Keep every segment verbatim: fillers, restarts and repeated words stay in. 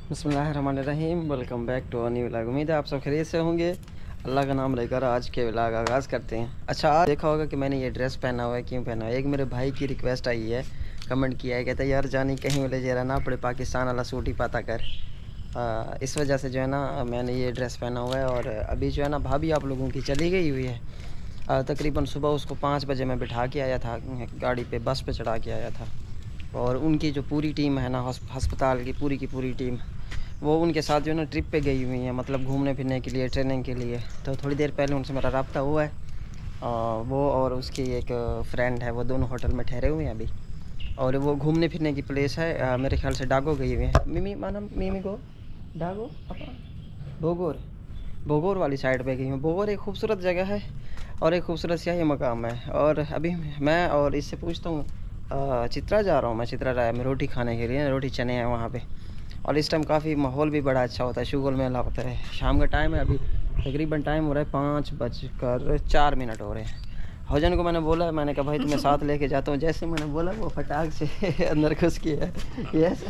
बिस्मिल्लाहिर्रहमानिर्रहीम। Welcome back to a new vlog. उम्मीद है आप सब खैरियत से होंगे। अल्लाह का नाम लेकर आज के व्लॉग आगाज़ करते हैं। अच्छा, आज देखा होगा कि मैंने ये ड्रेस पहना हुआ है। क्यों पहना हुआ है? एक मेरे भाई की रिक्वेस्ट आई है, कमेंट किया है, कहता है यार जानी कहीं मिले जरा ना पड़े पाकिस्तान वाला सूट ही पता कर। आ, इस वजह से जो है ना मैंने ये ड्रेस पहना हुआ है। और अभी जो है ना भाभी आप लोगों की चली गई हुई है। आ, तकरीबन सुबह उसको पाँच बजे मैं बिठा के आया था गाड़ी पे, बस पे चढ़ा के आया था। और उनकी जो पूरी टीम है ना हस्पताल की पूरी की पूरी टीम, वो उनके साथ जो है ना ट्रिप पे गई हुई है, मतलब घूमने फिरने के लिए, ट्रेनिंग के लिए। तो थोड़ी देर पहले उनसे मेरा रब्ता हुआ है। आ, वो और उसकी एक फ्रेंड है, वो दोनों होटल में ठहरे हुए हैं अभी। और वो घूमने फिरने की प्लेस है, आ, मेरे ख्याल से डागो गई हुई है। मिमी माना मिमी को डागो भोगोर भोगोर वाली साइड पे गई हूँ। भोगोर एक खूबसूरत जगह है और एक खूबसूरत सियाही मकाम है। और अभी मैं और इससे पूछता हूँ, चित्रा जा रहा हूँ मैं, चित्रा राय में रोटी खाने के लिए। रोटी चने हैं वहाँ पे। और इस टाइम काफ़ी माहौल भी बड़ा अच्छा होता है, शुगल मेला होता है। शाम का टाइम है, अभी तकरीबन टाइम हो रहा है पाँच बजकर चार मिनट हो रहे हैं। हौजन को मैंने बोला, मैंने कहा भाई तुम्हें साथ लेके जाता हूँ। जैसे मैंने बोला वो फटाक से अंदर घुस गया है। यस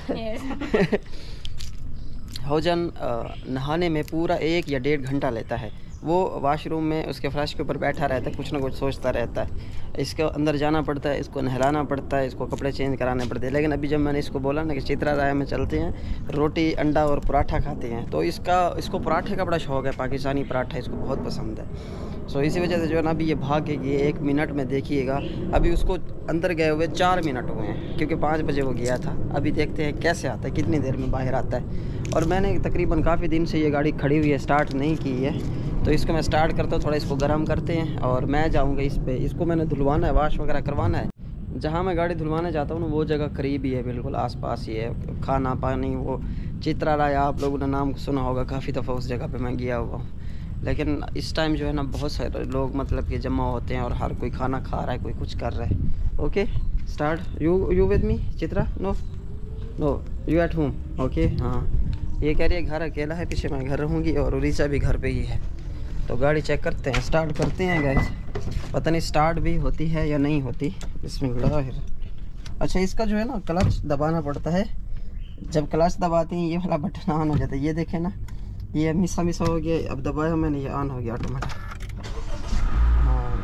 हौजन नहाने में पूरा एक या डेढ़ घंटा लेता है। वो वाशरूम में उसके फ्लैश के ऊपर बैठा रहता है, कुछ ना कुछ सोचता रहता है। इसके अंदर जाना पड़ता है, इसको नहलाना पड़ता है, इसको कपड़े चेंज कराने पड़ते हैं। लेकिन अभी जब मैंने इसको बोला ना कि चित्रा राय में चलते हैं, रोटी अंडा और पराठा खाते हैं, तो इसका इसको पराठे का बड़ा शौक़ है। पाकिस्तानी पराठा इसको बहुत पसंद है। सो इसी वजह से जो है ना अभी ये भागेगी एक मिनट में। देखिएगा अभी उसको अंदर गए हुए चार मिनट हुए हैं, क्योंकि पाँच बजे वो गया था। अभी देखते हैं कैसे आता है, कितनी देर में बाहर आता है। और मैंने तकरीबन काफ़ी दिन से ये गाड़ी खड़ी हुई है, स्टार्ट नहीं की है। तो इसको मैं स्टार्ट करता हूँ, थोड़ा इसको गर्म करते हैं और मैं जाऊँगा इस पर। इसको मैंने धुलवाना है, वाश वगैरह करवाना है। जहाँ मैं गाड़ी धुलवाने जाता हूँ ना वो जगह करीब ही है, बिल्कुल आसपास ही है। खाना पानी वो चित्रा राय, आप लोगों ने नाम सुना होगा, काफ़ी दफ़ा उस जगह पे मैं गया हुआ हूँ। लेकिन इस टाइम जो है ना बहुत सारे लोग मतलब कि जमा होते हैं और हर कोई खाना खा रहा है, कोई कुछ कर रहा है। Okay start. You you with me Chitra? No no you at home? Okay हाँ, ये कह रही है घर अकेला है, पीछे मैं घर रहूँगी और उड़ीसा भी घर पे ही है। तो गाड़ी चेक करते हैं, स्टार्ट करते हैं गाइस। पता नहीं स्टार्ट भी होती है या नहीं होती। बिस्मिल्लाह। अच्छा, इसका जो है ना क्लच दबाना पड़ता है। जब क्लच दबाते हैं ये वाला बटन ऑन हो जाता है। ये देखें ना, ये मिसा मिसा हो गया, अब दबाया मैंने, ये ऑन हो गया ऑटोमेटिक। हाँ,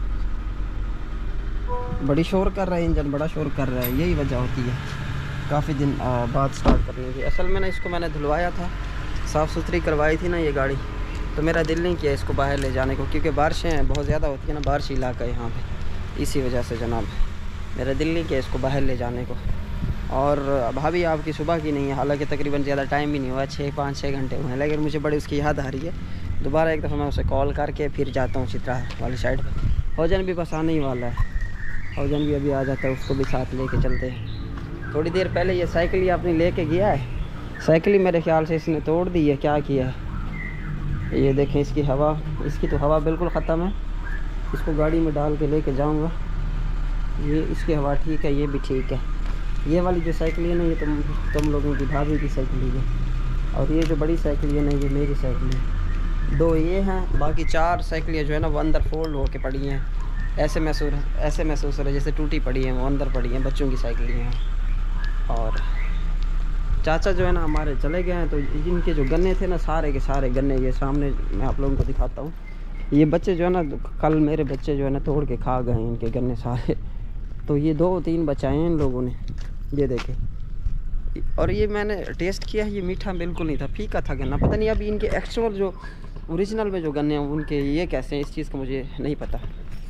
बड़ी शोर कर रहा है इंजन, बड़ा शोर कर रहा है। यही वजह होती है काफ़ी दिन बाद स्टार्ट करने की। असल में ना इसको मैंने धुलवाया था, साफ़ सुथरी करवाई थी ना ये गाड़ी, तो मेरा दिल नहीं किया इसको बाहर ले जाने को, क्योंकि बारिशें बहुत ज़्यादा होती है ना, बारिश इलाका है यहाँ पे। इसी वजह से जनाब मेरा दिल नहीं किया इसको बाहर ले जाने को। और भाभी आपकी सुबह की नहीं है, हालांकि तकरीबन ज़्यादा टाइम भी नहीं हुआ, छः पाँच छः घंटे हुए हैं। लेकिन मुझे बड़ी उसकी याद आ रही है। दोबारा एक दफ़ा मैं उसे कॉल करके फिर जाता हूँ चित्रा वाली साइड पर। हौजन भी बस आने ही वाला है, हौजन भी अभी आ जाता है, उसको भी साथ लेके चलते हैं। थोड़ी देर पहले ये साइकिल ही आपने लेके गया है। साइकिल ही मेरे ख्याल से इसने तोड़ दी है, क्या किया है। ये देखें इसकी हवा, इसकी तो हवा बिल्कुल ख़त्म है। इसको गाड़ी में डाल के लेके जाऊंगा। ये इसकी हवा ठीक है, ये भी ठीक है। ये वाली जो साइकिल है ना, ये तुम तुम लोगों की भाभी की साइकिल है। और ये जो बड़ी साइकिल है ना, ये मेरी साइकिल है। दो ये हैं, बाकी चार साइकिलें जो है ना वो अंदर फोल्ड होके पड़ी हैं। ऐसे महसूस ऐसे महसूस हो रहा है जैसे टूटी पड़ी हैं, वो अंदर पड़ी हैं, बच्चों की साइकिलें हैं। और चाचा जो है ना हमारे चले गए हैं, तो इनके जो गन्ने थे ना, सारे के सारे गन्ने ये सामने मैं आप लोगों को दिखाता हूँ। ये बच्चे जो है ना, कल मेरे बच्चे जो है ना तोड़ के खा गए हैं इनके गन्ने सारे। तो ये दो तीन बचाए हैं इन लोगों ने, ये देखें। और ये मैंने टेस्ट किया है, ये मीठा बिल्कुल नहीं था, फीका था गन्ना। पता नहीं अभी इनके एक्चुअल जो ओरिजिनल में जो गन्ने हैं उनके ये कैसे हैं, इस चीज़ का मुझे नहीं पता।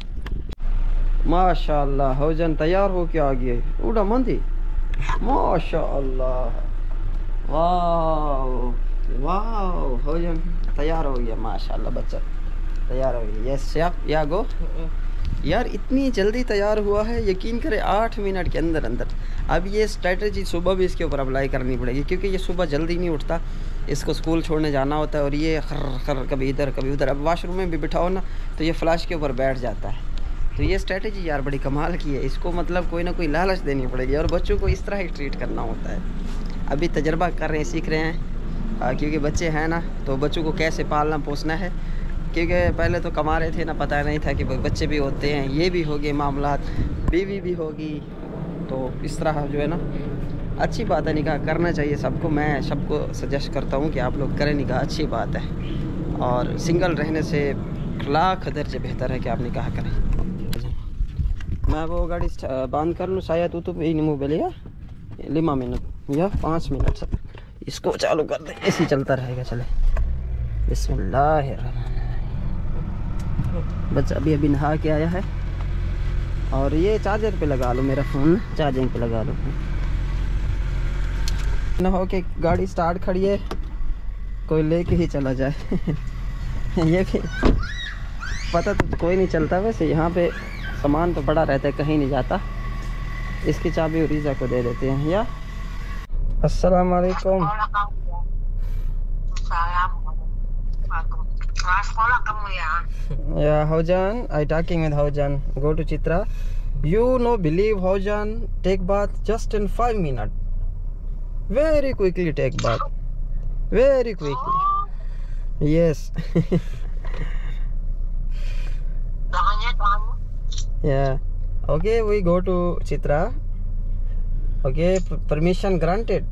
माशाल्लाह हौजन तैयार हो के आ गए, उड़ा मंदी। माशाअल्लाह, वाह वाह, हौजन तैयार हो गया माशाल्लाह, बच्चा तैयार हो गया। यस या गो यार, इतनी जल्दी तैयार हुआ है, यकीन करें आठ मिनट के अंदर अंदर। अब ये स्ट्रेटजी सुबह भी इसके ऊपर अप्लाई करनी पड़ेगी, क्योंकि ये सुबह जल्दी नहीं उठता, इसको स्कूल छोड़ने जाना होता है। और ये खर खर कभी इधर कभी उधर। अब वाशरूम में भी बिठाओ ना तो ये फ्लैश के ऊपर बैठ जाता है। तो ये स्ट्रेटजी यार बड़ी कमाल की है। इसको मतलब कोई ना कोई लालच देनी पड़ेगी, और बच्चों को इस तरह ही ट्रीट करना होता है। अभी तजर्बा कर रहे हैं, सीख रहे हैं, आ, क्योंकि बच्चे हैं ना, तो बच्चों को कैसे पालना पोसना है। क्योंकि पहले तो कमा रहे थे ना, पता नहीं था कि बच्चे भी होते हैं, ये भी हो गए मामला, बीवी भी होगी। तो इस तरह जो है ना अच्छी बात है, निकाह करना चाहिए सबको। मैं सबको सजेस्ट करता हूँ कि आप लोग करें निकाह, अच्छी बात है। और सिंगल रहने से लाख दर्जे बेहतर है कि आप निकाह करें। मैं वो गाड़ी बंद कर लूँ शायद तो नहीं बोलिए लिमा मिनट या पाँच मिनट से इसको चालू कर दे, ऐसे चलता रहेगा। चले बिस्मिल्लाह। बच्चा अभी अभी नहा के आया है और ये चार्जर पे लगा लो, मेरा फ़ोन चार्जिंग पे लगा लो। ना हो कि गाड़ी स्टार्ट खड़ी है कोई लेके ही चला जाए ये भी पता तो कोई नहीं चलता। वैसे यहाँ पे सामान तो पड़ा रहता है, कहीं नहीं जाता। इसकी चाबी रीज़ा को दे देते हैं। या अस्सलाम वालेकुम। Yeah, Haujan, I talking with Haujan. Go to Chitra. You know, believe Haujan take bath just in five minutes. Very quickly take bath. Very quickly. Yes. Yeah. Okay, we go to Chitra. Okay, P permission granted.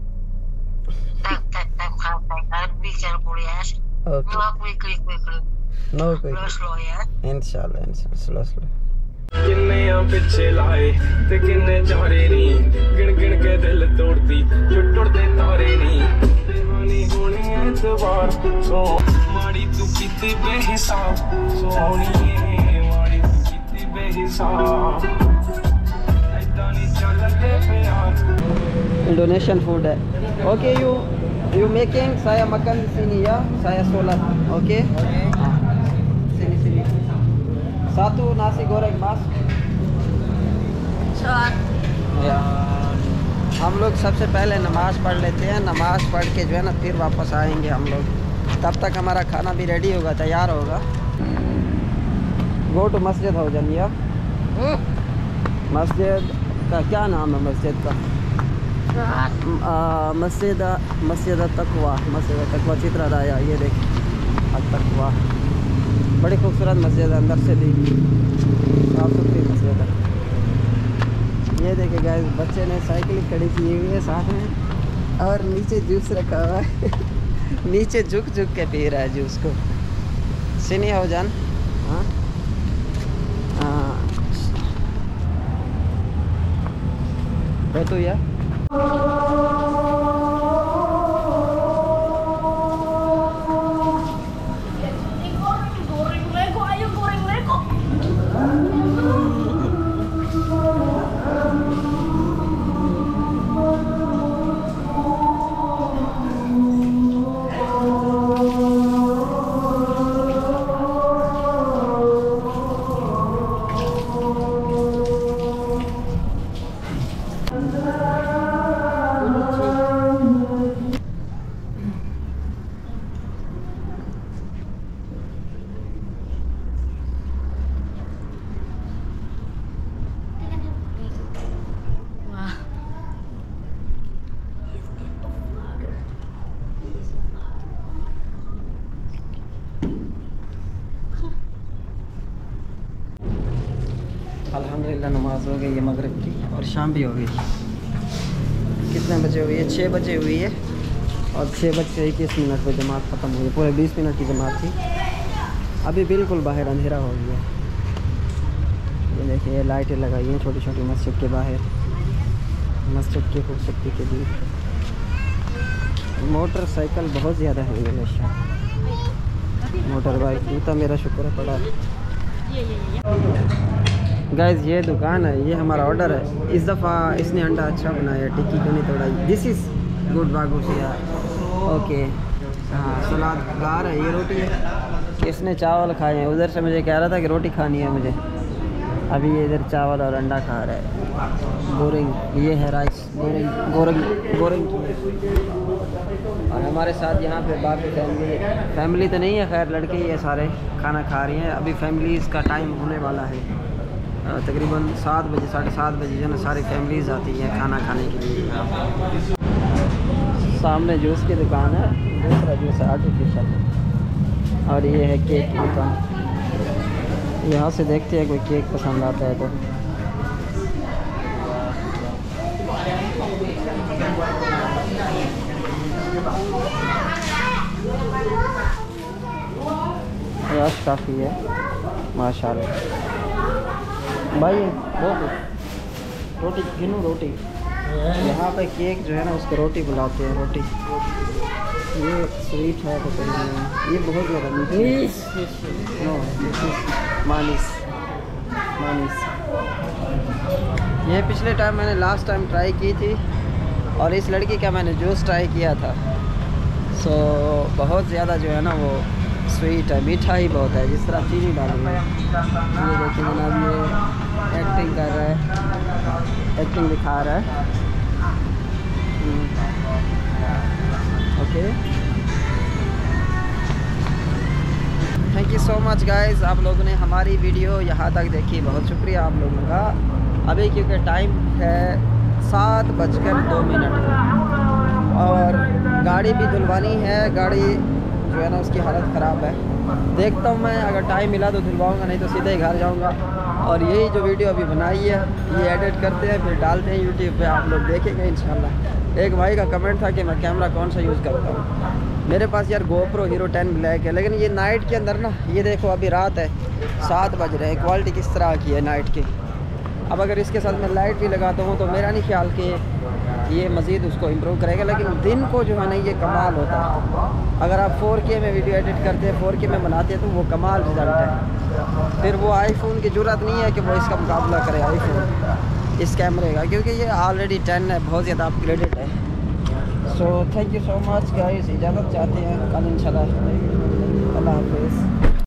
Okay. No quick. Inshallah, inshallah, slow, slow. किन्ने पिछे लाए ते किन्ने चारे नी गिन गिन के दिल तोड़ती जो टुटदे तारे नी दीवानी होनी एतबार सो माड़ी तू कीती बेहिसाब सोहणीए माड़ी तू कीती बेहिसाब ऐदा नी चलदे प्यार। Indonesian food है। Okay, you you making saya makan di sini ya, saya sholat. Okay? हाँ, sini sini. Satu nasi goreng mas. या हम लोग सबसे पहले नमाज़ पढ़ लेते हैं, नमाज़ पढ़ के जो है ना फिर वापस आएंगे हम लोग। तब तक हमारा खाना भी रेडी होगा, तैयार होगा। गो टू मस्जिद हो जानिए। मस्जिद का क्या नाम है मस्जिद का? मस्जिद मस्जिद तकवा, मस्जिद तकवा चित्रा राया। ये देखिए तकवा, बड़ी खूबसूरत मस्जिद है, अंदर से भी साफ सुथरी मस्जिद है। ये देखिए गाइस, बच्चे ने साइकिल खड़ी की हुई है साथ में और नीचे जूस रखा हुआ है नीचे झुक झुक के पी रहा है जूस को। सीनी हो जान। हाँ हाँ बैठो यार। अल्हम्दुलिल्लाह नमाज हो गई है मगरिब की और शाम भी हो गई। कितने बजे हुई है? छः बजे हुई है और छः बज के इक्कीस मिनट पर जमात ख़त्म हुई है। पूरे बीस मिनट की जमात थी। अभी बिल्कुल बाहर अंधेरा हो गया। ये देखिए ये लाइटें लगाई हैं छोटी छोटी मस्जिद के बाहर, मस्जिद की खूबसूरती के लिए। मोटरसाइकिल बहुत ज़्यादा है इंडोनेशिया, मोटर बाइक जूता मेरा शुक्र पड़ा है। गाइस ये दुकान है, ये हमारा ऑर्डर है। इस दफ़ा इसने अंडा अच्छा बनाया, टिक्की क्यों नहीं तोड़ाई। दिस इज़ गुड बागुस यार। ओके हाँ सलाद ला रहा है। ये रोटी है, इसने चावल खाए हैं। उधर से मुझे कह रहा था कि रोटी खानी है मुझे, अभी ये इधर चावल और अंडा खा रहा है। गोरिंग ये है राइस, गोरिंग गोरिंग गोरिंग और हमारे साथ यहाँ पे बाकी फैमिली फैमिली तो नहीं है, खैर लड़के ही है सारे खाना खा रही हैं। अभी फैमिलीज़ का टाइम होने वाला है तकरीबन सात बजे साढ़े सात बजे जो है ना सारी फैमिलीज़ आती हैं खाना खाने के लिए। सामने जूस की दुकान है, दूसरा जूस है आर्टिफिशियल और ये है केक की दुकान। यहाँ से देखते हैं कोई केक पसंद आता है तो। रश काफ़ी है माशाल्लाह। भाई वो रोटी गिनू रोटी। यहाँ पे केक जो है ना उसको रोटी बुलाते हैं, रोटी। ये स्वीट है तो ये बहुत ज़्यादा मीठी। नो मानिस मानिस। ये पिछले टाइम मैंने लास्ट टाइम ट्राई की थी और इस लड़की का मैंने जूस ट्राई किया था। सो बहुत ज़्यादा जो है ना वो स्वीट है, मीठा ही बहुत है, जिस तरह चीनी डाली है। ये देखिए जनाब, ये एक्टिंग कर रहा है, एक्टिंग दिखा रहा है। Okay, thank you so much guys, आप लोगों ने हमारी वीडियो यहाँ तक देखी, बहुत शुक्रिया आप लोगों का। अभी क्योंकि टाइम है सात बजकर दो मिनट और गाड़ी भी धुलवानी है। गाड़ी जो है ना उसकी हालत ख़राब है। देखता हूँ मैं, अगर टाइम मिला तो धुलवाऊँगा, नहीं तो सीधे ही घर जाऊँगा। और यही जो वीडियो अभी बनाई है ये एडिट करते हैं, फिर डालते हैं यूट्यूब पे, आप लोग देखेंगे इंशाल्लाह। एक भाई का कमेंट था कि मैं कैमरा कौन सा यूज़ करता हूँ। मेरे पास यार गोप्रो हीरो टेन ब्लैक है, लेकिन ये नाइट के अंदर ना, ये देखो अभी रात है, सात बज रहे हैं, क्वालिटी किस तरह की है नाइट की। अब अगर इसके साथ मैं लाइट भी लगाता हूँ तो मेरा नहीं ख्याल कि ये मज़ीद उसको इम्प्रूव करेगा, लेकिन दिन को जो है ना ये कमाल होता है। अगर आप फोर के में वीडियो एडिट करते हैं, फोर के में बनाते हैं तो वो कमाल रिज़ल्ट है। फिर वो आईफोन की ज़रूरत नहीं है कि वो इसका मुकाबला करे आईफोन इस कैमरे का, क्योंकि ये ऑलरेडी टेन है, बहुत ज़्यादा अपग्रेडेड है। So thank you so much guys, इजाज़त चाहते हैं, कल इंशाल्लाह। अल्लाह हाफिज़।